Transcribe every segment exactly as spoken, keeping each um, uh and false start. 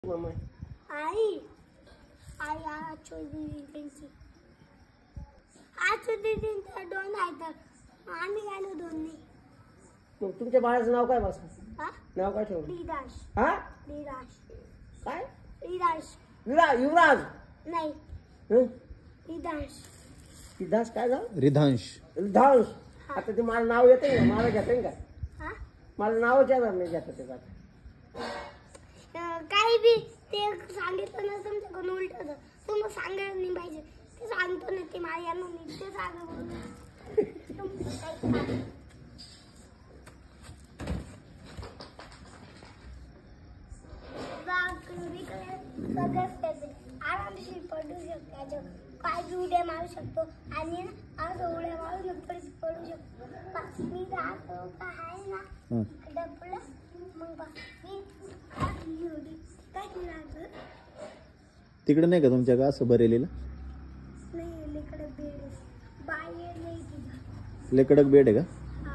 आई आई आचोदीदींची आचोदीदींचा दोन आहेत आम्ही गेलो दोन नाही. मग तुमच्या बाळाचं नाव काय बस हा नाव काय ठेवलं? लीदाश हा लीदाश काय लीदाश युवराज युवराज नाही हं? लीदाश सिद्धार्थ काय नाव? रिधांश. रिधांश. आता ते मला नाव येते का? मला घेते का? हा मला नावच येणार नाही घेतं ते जात काही बी ते सांगितलं ना तुमच्याकडून उलट होतं. तुम्ही सांगायला नाही पाहिजे. ते सांगतो ना ते मला येणार नाही ते सांगा आरामशीर पडू शकतो काय बी उड्या मारू शकतो आणि आज उड्या मारू शकतो पडू शकतो. मी राहतो का आहे ना डबल मग मी उडी काय लागलं तिकडे नाही का तुमच्या का असं बरेलीला नाही इकडे बेड बाहेर नाही तिथं लय कडक बेड आहे का? हा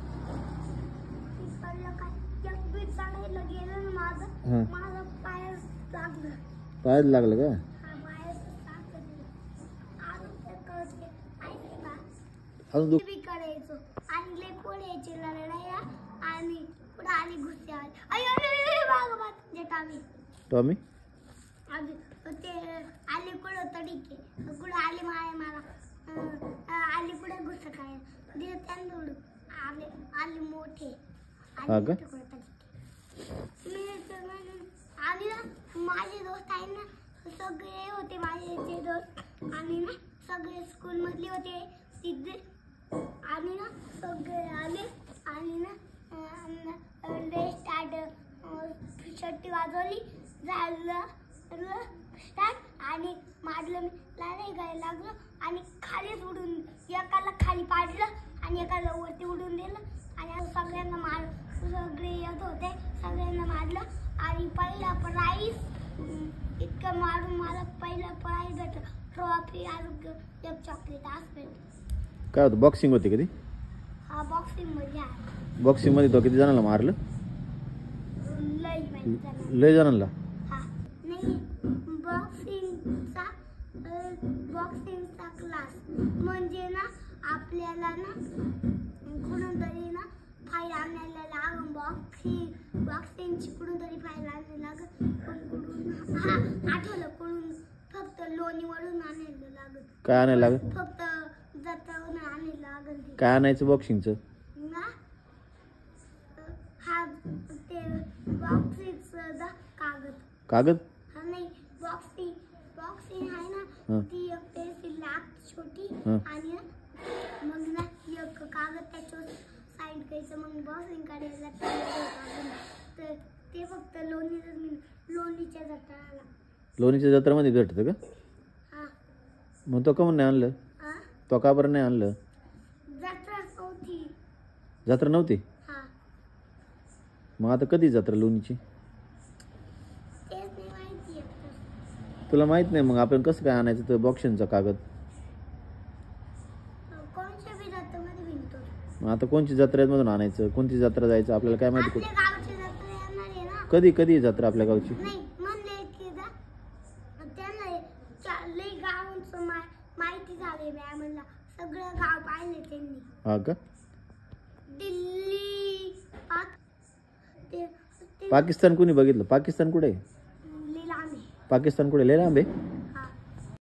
तिकडलं काय एक बीट चढायला गेलं ना माझं हां माझं पाय लागलं पायात लागलं का? हा पाय लागलं अजून ते कळते ऐकते का अजून दुख बी करायचो आणि लय पोळ यायचे लढायला आणि पुढे आली घुसते अयो बाग बाग जे टामी टॉमी आधी ते आली कुठं तडीके कुठं आली माय मला आली कुठं घुस काय दिलं त्यांना उडू आले आले मोठे हा का? मी आणि ना माझे दोस्त आहे ना सगळे होते माझे ते दोस्त आणि ना सगळे स्कूल मधले होते तिथे आणि ना सगळे आले आणि ना स्टार्ट शट्टी वाजवली झालं स्टार्ट आणि मारलं मी लढाई गायला लागलो आणि खालीच उडून एकाला खाली पाडलं आणि एकाला वरती उडून दिलं आणि सगळ्यांना मार सगळे येत होते सगळ्यांना मारलं आणि पहिला प्राईज इतकं मारून मला पहिला प्राईज भेटलं ट्रॉफी आरोग्य एक चॉकलेट आज भेटलं. काय होतं बॉक्सिंग होती कधी? हा बॉक्सिंग मध्ये आहे. बॉक्सिंग मध्ये तो किती जणांना मारलं? लई माहिती लय जणांना? हा नाही बॉक्सिंगचा बॉक्सिंगचा क्लास म्हणजे ना आपल्याला ना कुठून तरी ना फाईल आणायला लागून बॉक्सिंग बॉक्सिंगची कुठून तरी फाईल आणायला लागत पण कुठून हा आठवलं कुठून फक्त लोणीवरून आणायला लागत. काय आणायला लागत? फक्त जत्रावरून आणायला लागत. काय आणायचं बॉक्सिंगचं? ना हा ते बॉक्सिंगचा कागद कागद? हा नाही बॉक्सिंग बॉक्सिंग आहे ना हं. ती एक पेन्सिल लाख छोटी हं. आणि मग ना एक कागद त्याच्यावर साईड करायचं मग बॉक्सिंग काढायला तर ते फक्त लोणीच मी लोणीच्या जत्राला लोणीच्या जत्रामध्ये भेटतं का? हा मग तो का नाही आणलं? हा तो का बरं नाही आणलं? जत्रा नव्हती. जत्रा नव्हती? हा मग आता कधी जत्रा लोणीची? तेच नाही माहिती आहे. तुला माहित नाही मग आपण कसं काय आणायचं तर बॉक्सिंगचा कागद? कोणत्या बी जत्रेमध्ये विणतो. मग आता कोणची जत्रेमधून आणायचं कोणती जत्रा जायचं आपल्याला काय माहिती? आपल्या गावची जत्रा येणार आहे ना. कधी कधी जत्रा आपल्या गावची? नाही म्हणले की जा त्यांना चा- लई गावांचं मा माहिती झाली बॅ म्हणला सगळं गाव पाहिले त्यांनी. हा का? दिल्ली पाक ते ते पाकिस्तान कुणी बघितलं? पाकिस्तान कुठे आहे? लिलामे पाकिस्तान कुठे? लय लांब आहे.